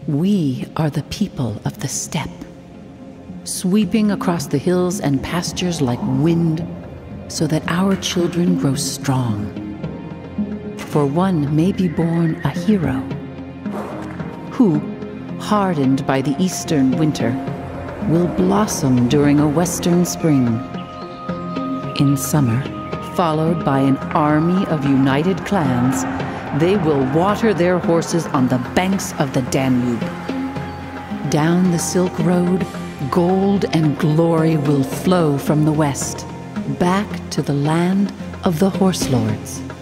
We are the people of the steppe, sweeping across the hills and pastures like wind, so that our children grow strong. For one may be born a hero, who, hardened by the eastern winter, will blossom during a western spring. In summer, followed by an army of united clans, they will water their horses on the banks of the Danube. Down the Silk Road, gold and glory will flow from the west, back to the land of the horse lords.